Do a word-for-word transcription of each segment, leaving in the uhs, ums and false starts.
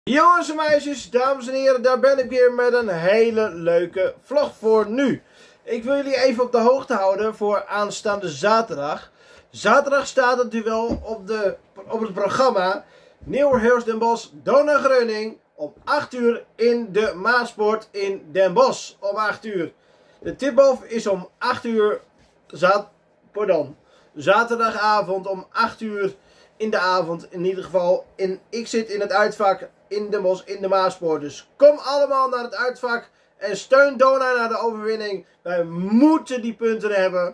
Jongens en meisjes, dames en heren, daar ben ik weer met een hele leuke vlog voor nu. Ik wil jullie even op de hoogte houden voor aanstaande zaterdag. Zaterdag staat het duel op, de, op het programma Nieuwerhorst Den Bosch Dona Gröning om acht uur in de Maaspoort in Den Bosch om acht uur. De tip-off is om acht uur zaad, pardon, zaterdagavond om acht uur in de avond in ieder geval. In, ik zit in het uitvak in Den Bosch in de Maaspoort. Dus kom allemaal naar het uitvak en steun Dona naar de overwinning. Wij moeten die punten hebben.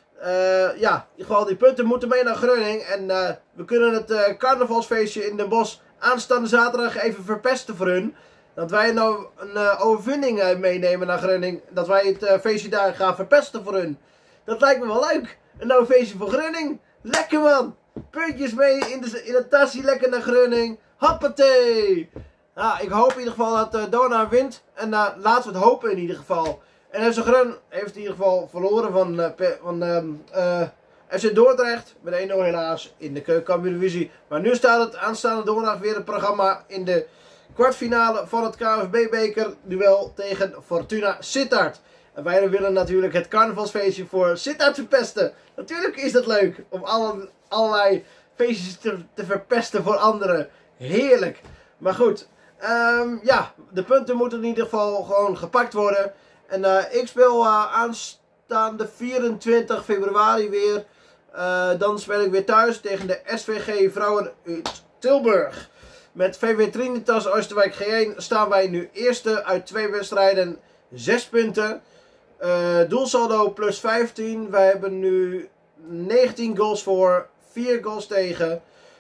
Uh, ja, in ieder geval die punten moeten mee naar Gröning. En uh, we kunnen het uh, carnavalsfeestje in Den Bosch aanstaande zaterdag even verpesten voor hun. Dat wij nou een uh, overwinning uh, meenemen naar Gröning. Dat wij het uh, feestje daar gaan verpesten voor hun. Dat lijkt me wel leuk. Een nou feestje voor Gröning. Lekker man. Puntjes mee in, de, in het tasje, lekker naar Gröning. Hoppatee. Nou, ik hoop in ieder geval dat uh, Dona wint. En uh, laten we het hopen in ieder geval. En F C Grön heeft in ieder geval verloren van, uh, van uh, uh, F C Dordrecht. Met één nul helaas in de keukenkampioen-divisie. Maar nu staat het aanstaande donderdag weer het programma in de kwartfinale van het K N V B-beker duel tegen Fortuna Sittard. En wij willen natuurlijk het carnavalsfeestje voor Sittard verpesten. Natuurlijk is dat leuk om alle, allerlei feestjes te, te verpesten voor anderen. Heerlijk. Maar goed, um, ja, de punten moeten in ieder geval gewoon gepakt worden. En uh, ik speel uh, aanstaande vierentwintig februari weer. Uh, dan speel ik weer thuis tegen de S V G Vrouwen uit Tilburg. Met V V Trinitas Oosterwijk G één staan wij nu eerste uit twee wedstrijden, zes punten. Uh, doelsaldo plus vijftien. Wij hebben nu negentien goals voor, vier goals tegen.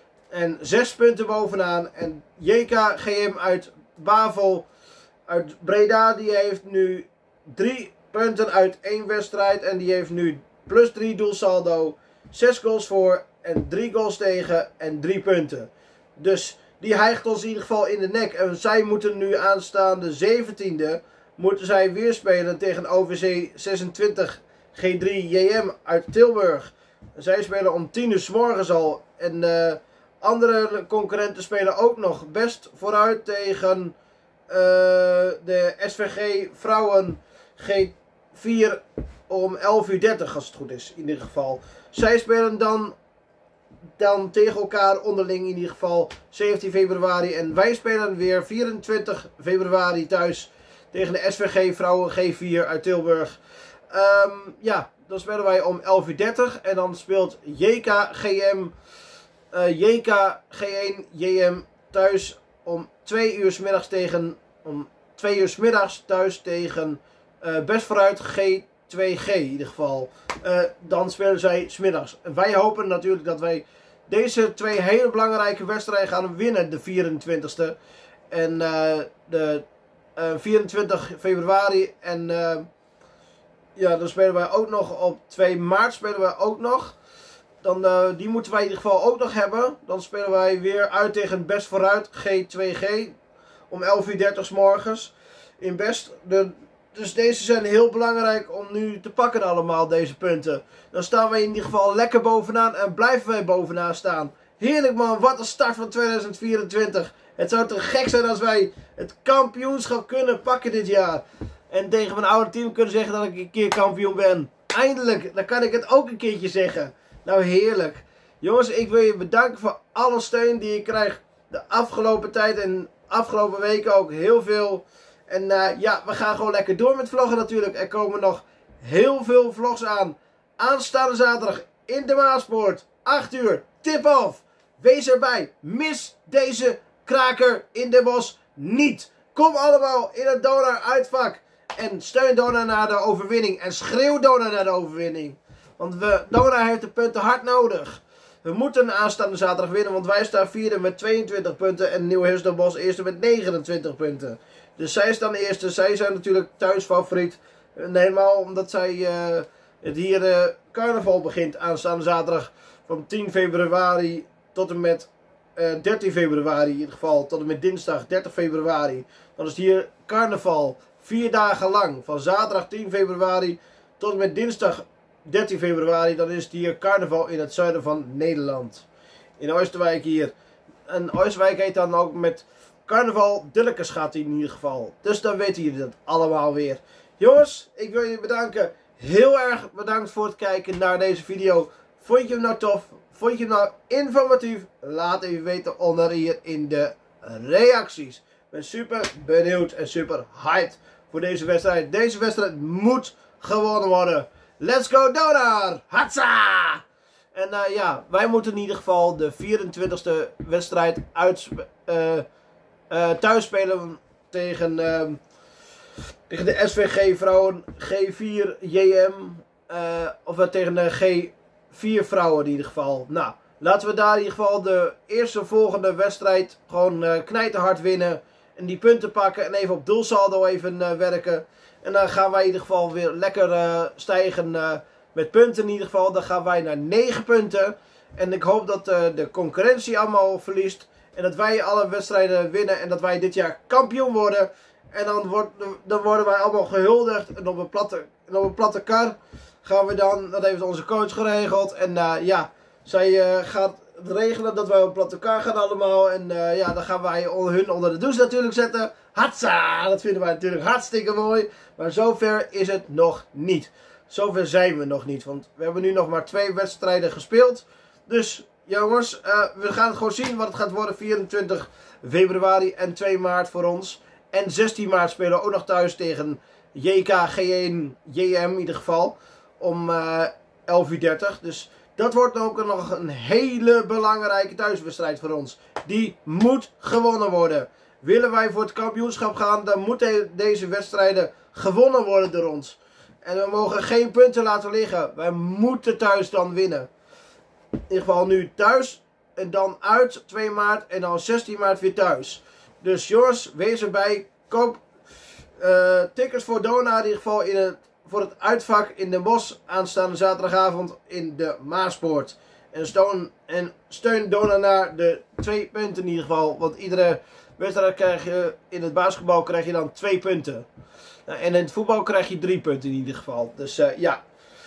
En zes punten bovenaan. En J K G M uit Bavel, uit Breda, die heeft nu drie punten uit één wedstrijd. En die heeft nu plus drie doelsaldo, zes goals voor en drie goals tegen en drie punten. Dus die hijgt ons in ieder geval in de nek. En zij moeten nu aanstaande zeventiende... moeten zij weer spelen tegen O V C zesentwintig G drie J M uit Tilburg. Zij spelen om tien uur 's morgens al. En uh, andere concurrenten spelen ook nog best vooruit tegen uh, de S V G Vrouwen G vier om elf uur dertig als het goed is in ieder geval. Zij spelen dan, dan tegen elkaar onderling in ieder geval zeventien februari. En wij spelen weer vierentwintig februari thuis tegen de S V G Vrouwen G vier uit Tilburg. Um, ja, dan spelen wij om elf uur dertig. En dan speelt J K G M, uh, J K G één J M thuis om twee uur 's middags tegen, om twee uur 's middags thuis tegen uh, Best Vooruit G twee G in ieder geval. Uh, dan spelen zij 's middags. En wij hopen natuurlijk dat wij deze twee hele belangrijke wedstrijden gaan winnen, de vierentwintigste. En uh, de Uh, vierentwintig februari en uh, ja, dan spelen wij ook nog op twee maart spelen wij ook nog. Dan, uh, die moeten wij in ieder geval ook nog hebben. Dan spelen wij weer uit tegen Best Vooruit G twee G om elf uur dertig 's morgens in Best. De, dus deze zijn heel belangrijk om nu te pakken allemaal, deze punten. Dan staan wij in ieder geval lekker bovenaan en blijven wij bovenaan staan. Heerlijk man, wat een start van tweeduizend vierentwintig. Het zou te gek zijn als wij het kampioenschap kunnen pakken dit jaar. En tegen mijn oude team kunnen zeggen dat ik een keer kampioen ben. Eindelijk, dan kan ik het ook een keertje zeggen. Nou heerlijk. Jongens, ik wil je bedanken voor alle steun die je krijgt de afgelopen tijd en afgelopen weken ook heel veel. En uh, ja, we gaan gewoon lekker door met vloggen natuurlijk. Er komen nog heel veel vlogs aan. Aanstaande zaterdag in de Maaspoort, acht uur, tip-off. Wees erbij. Mis deze kraker in Den Bosch niet. Kom allemaal in het Dona uitvak. En steun Dona naar de overwinning. En schreeuw Dona naar de overwinning. Want we, Dona heeft de punten hard nodig. We moeten aanstaande zaterdag winnen. Want wij staan vierde met tweeëntwintig punten. En Nieuwerhorst Den Bosch eerste met negenentwintig punten. Dus zij staan eerste. Zij zijn natuurlijk thuisfavoriet. En helemaal omdat zij uh, het hier uh, carnaval begint aanstaande zaterdag. Van tien februari tot en met Uh, dertien februari in ieder geval, tot en met dinsdag dertig februari. Dan is het hier carnaval, vier dagen lang, van zaterdag tien februari tot en met dinsdag dertien februari. Dan is het hier carnaval in het zuiden van Nederland. In Oosterwijk hier. En Oosterwijk heet dan ook met Carnaval Dillekes gaat hij in ieder geval. Dus dan weten jullie dat allemaal weer. Jongens, ik wil jullie bedanken. Heel erg bedankt voor het kijken naar deze video. Vond je hem nou tof? Vond je hem nou informatief? Laat even weten onder hier in de reacties. Ik ben super benieuwd en super hyped voor deze wedstrijd. Deze wedstrijd moet gewonnen worden. Let's go Donar! Hatsa! En uh, ja, wij moeten in ieder geval de vierentwintigste wedstrijd uit, uh, uh, thuis spelen tegen, uh, tegen de S V G vrouwen G vier J M. Uh, of uh, tegen de G vier vrouwen in ieder geval. Nou, laten we daar in ieder geval de eerste volgende wedstrijd gewoon uh, knijterhard winnen. En die punten pakken en even op doelsaldo even uh, werken. En dan gaan wij in ieder geval weer lekker uh, stijgen uh, met punten in ieder geval. Dan gaan wij naar negen punten. En ik hoop dat uh, de concurrentie allemaal verliest. En dat wij alle wedstrijden winnen. En dat wij dit jaar kampioen worden. En dan, wordt, dan worden wij allemaal gehuldigd. En op een platte, en op een platte kar gaan we dan, dat heeft onze coach geregeld. En uh, ja, zij uh, gaat regelen dat wij op een platte kar gaan allemaal. En uh, ja, dan gaan wij hun onder de douche natuurlijk zetten. Hatsa! Dat vinden wij natuurlijk hartstikke mooi. Maar zover is het nog niet. Zover zijn we nog niet. Want we hebben nu nog maar twee wedstrijden gespeeld. Dus jongens, uh, we gaan het gewoon zien wat het gaat worden. vierentwintig februari en twee maart voor ons. En zestien maart spelen we ook nog thuis tegen J K G één J M in ieder geval. Om uh, elf uur dertig. Dus dat wordt ook nog een hele belangrijke thuiswedstrijd voor ons. Die moet gewonnen worden. Willen wij voor het kampioenschap gaan, dan moeten deze wedstrijden gewonnen worden door ons. En we mogen geen punten laten liggen. Wij moeten thuis dan winnen. In ieder geval nu thuis en dan uit twee maart en dan zestien maart weer thuis. Dus jongens, wees erbij. Koop uh, tickets voor Donar in ieder geval in het, voor het uitvak in Den Bosch aanstaande zaterdagavond in de Maaspoort. En steun, en steun Donar naar de twee punten in ieder geval. Want iedere wedstrijd krijg je, in het basketbal krijg je dan twee punten. Nou, en in het voetbal krijg je drie punten in ieder geval. Dus uh, ja.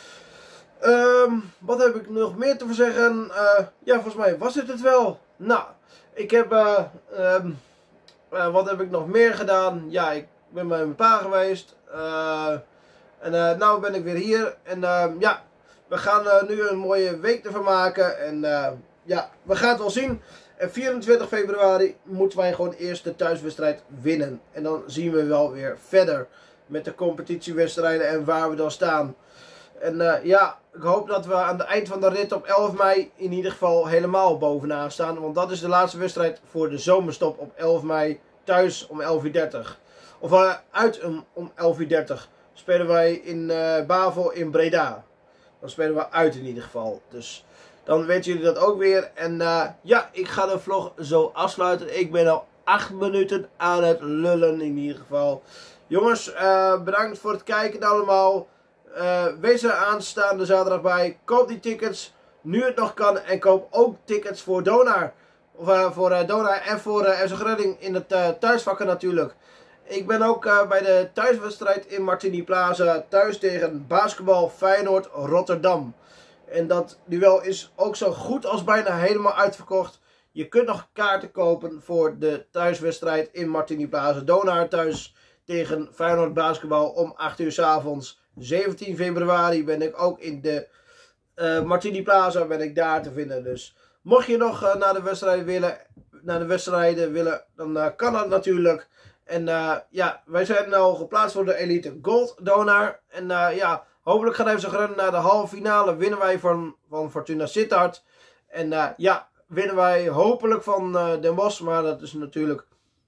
Um, wat heb ik nog meer te zeggen? Uh, ja, volgens mij was het het wel. Nou, ik heb... Uh, um, uh, wat heb ik nog meer gedaan? Ja, ik ben bij mijn pa geweest. Uh, en uh, nou ben ik weer hier. En uh, ja, we gaan uh, nu een mooie week ervan maken. En uh, ja, we gaan het wel zien. En vierentwintig februari moeten wij gewoon eerst de thuiswedstrijd winnen. En dan zien we wel weer verder met de competitiewedstrijden en waar we dan staan. En uh, ja, ik hoop dat we aan het eind van de rit op elf mei in ieder geval helemaal bovenaan staan. Want dat is de laatste wedstrijd voor de zomerstop op elf mei thuis om elf uur dertig. Of uh, uit um, om elf uur dertig spelen wij in uh, Bavel in Breda. Dan spelen we uit in ieder geval. Dus dan weten jullie dat ook weer. En uh, ja, ik ga de vlog zo afsluiten. Ik ben al acht minuten aan het lullen in ieder geval. Jongens, uh, bedankt voor het kijken allemaal. Uh, wees er aanstaande zaterdag bij. Koop die tickets nu het nog kan. En koop ook tickets voor Donar. Of uh, voor uh, Donar en voor uh, F C Redding in het uh, thuisvakken natuurlijk. Ik ben ook uh, bij de thuiswedstrijd in Martini Plaza. Thuis tegen basketbal Feyenoord Rotterdam. En dat duel is ook zo goed als bijna helemaal uitverkocht. Je kunt nog kaarten kopen voor de thuiswedstrijd in Martini Plaza. Donar thuis tegen Feyenoord basketbal om acht uur 's avonds. zeventien februari ben ik ook in de uh, Martini Plaza ben ik daar te vinden. Dus mocht je nog uh, naar de wedstrijden willen, naar de wedstrijden willen, dan uh, kan dat natuurlijk. En uh, ja, wij zijn al geplaatst voor de Elite Gold Donar. En uh, ja, hopelijk gaat even zo rennen naar de halve finale. Winnen wij van, van Fortuna Sittard. En uh, ja, winnen wij hopelijk van uh, Den Bosch. Maar dat is natuurlijk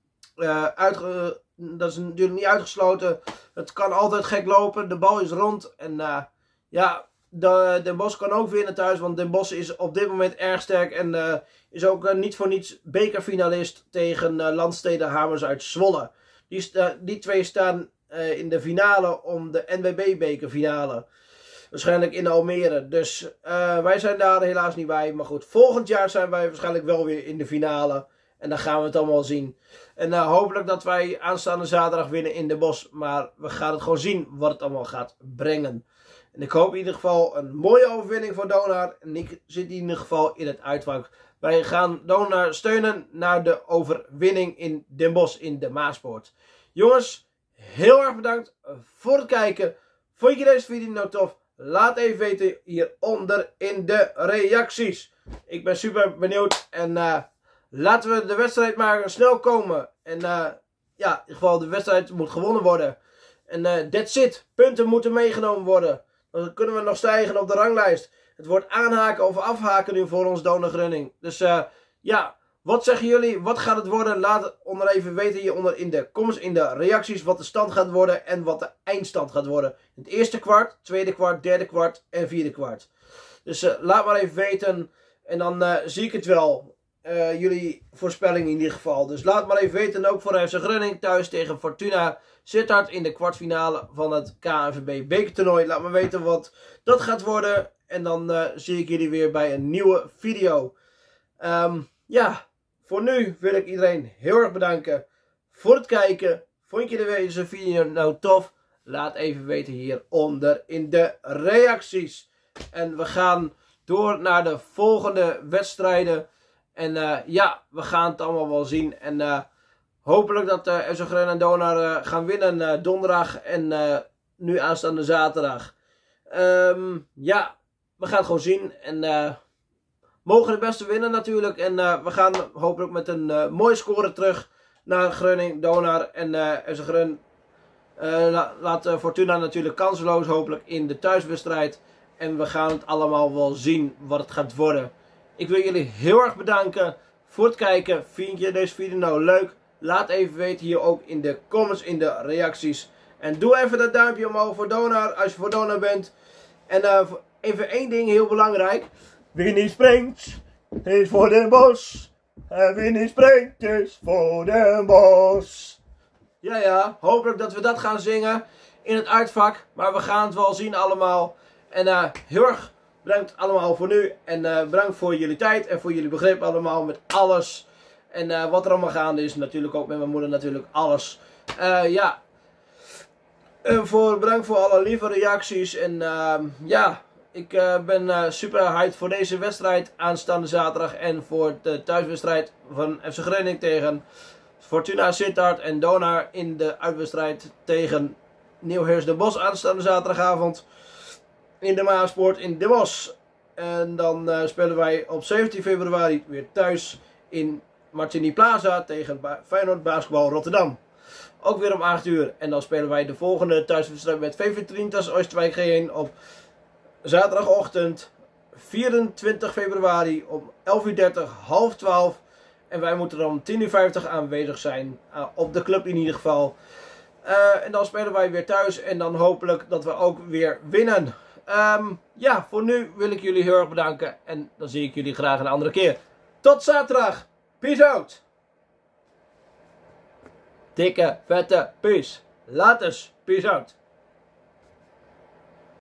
uh, uitge dat is natuurlijk niet uitgesloten. Het kan altijd gek lopen. De bal is rond. En uh, ja, de, Den Bosch kan ook winnen thuis. Want Den Bosch is op dit moment erg sterk. En uh, is ook uh, niet voor niets bekerfinalist tegen uh, Landstede Hamers uit Zwolle. Die, sta, die twee staan uh, in de finale om de N W B bekerfinale. Waarschijnlijk in Almere. Dus uh, wij zijn daar helaas niet bij. Maar goed, volgend jaar zijn wij waarschijnlijk wel weer in de finale. En dan gaan we het allemaal zien. En uh, hopelijk dat wij aanstaande zaterdag winnen in Den Bosch. Maar we gaan het gewoon zien wat het allemaal gaat brengen. En ik hoop in ieder geval een mooie overwinning voor Donar. En ik zit in ieder geval in het uitvak Wij gaan Donar steunen naar de overwinning in Den Bosch in de Maaspoort. Jongens, heel erg bedankt voor het kijken. Vond je deze video nou tof? Laat even weten hieronder in de reacties. Ik ben super benieuwd en uh, laten we de wedstrijd maar snel komen. En uh, ja, in ieder geval de wedstrijd moet gewonnen worden. En uh, that's it. Punten moeten meegenomen worden. Dan kunnen we nog stijgen op de ranglijst. Het wordt aanhaken of afhaken nu voor ons Donar Grunning. Dus uh, ja, wat zeggen jullie? Wat gaat het worden? Laat het onder even weten hieronder in de comments, in de reacties, wat de stand gaat worden en wat de eindstand gaat worden. In het eerste kwart, tweede kwart, derde kwart en vierde kwart. Dus uh, laat maar even weten en dan uh, zie ik het wel. Uh, jullie voorspelling in ieder geval. Dus laat maar even weten, ook voor F C Groningen thuis tegen Fortuna Sittard in de kwartfinale van het K N V B bekertoernooi. Laat me weten wat dat gaat worden. En dan uh, zie ik jullie weer bij een nieuwe video. Um, ja, voor nu wil ik iedereen heel erg bedanken voor het kijken. Vond je deze video nou tof? Laat even weten hieronder in de reacties. En we gaan door naar de volgende wedstrijden. En uh, ja, we gaan het allemaal wel zien. En uh, hopelijk dat uh, F C Groningen en Donar uh, gaan winnen uh, donderdag en uh, nu aanstaande zaterdag. Um, ja, we gaan het gewoon zien. En uh, mogen de beste winnen natuurlijk. En uh, we gaan hopelijk met een uh, mooie score terug naar Groningen, Donar. En uh, F C Groningen uh, la laat uh, Fortuna natuurlijk kansloos hopelijk in de thuiswedstrijd. En we gaan het allemaal wel zien wat het gaat worden. Ik wil jullie heel erg bedanken voor het kijken. Vind je deze video nou leuk? Laat even weten hier ook in de comments, in de reacties. En doe even dat duimpje omhoog voor Donar als je voor Donar bent. En uh, even één ding heel belangrijk. Wie niet springt is voor Den Bosch. En wie niet springt is voor Den Bosch. Ja ja, hopelijk dat we dat gaan zingen in het uitvak. Maar we gaan het wel zien allemaal. En uh, heel erg bedankt allemaal voor nu. En uh, bedankt voor jullie tijd en voor jullie begrip allemaal met alles. En uh, wat er allemaal gaande is. Natuurlijk ook met mijn moeder natuurlijk alles. Uh, ja. Uh, voor, bedankt voor alle lieve reacties. En uh, ja. Ik uh, ben uh, super hyped voor deze wedstrijd aanstaande zaterdag. En voor de thuiswedstrijd van F C Groningen tegen Fortuna Sittard en Donar in de uitwedstrijd tegen Nieuw-Heers Den Bosch aanstaande zaterdagavond. In de Maaspoort in Den Bosch. En dan uh, spelen wij op zeventien februari weer thuis in Martini Plaza tegen ba Feyenoord Basketbal Rotterdam. Ook weer om acht uur. En dan spelen wij de volgende thuiswedstrijd met V V Trintas Oosterwijk G één op zaterdagochtend vierentwintig februari om elf uur dertig, half twaalf. En wij moeten dan om tien uur vijftig aanwezig zijn. Uh, op de club in ieder geval. Uh, en dan spelen wij weer thuis. En dan hopelijk dat we ook weer winnen. Um, ja, voor nu wil ik jullie heel erg bedanken. En dan zie ik jullie graag een andere keer. Tot zaterdag. Peace out. Dikke, vette peace. Laters. Peace out.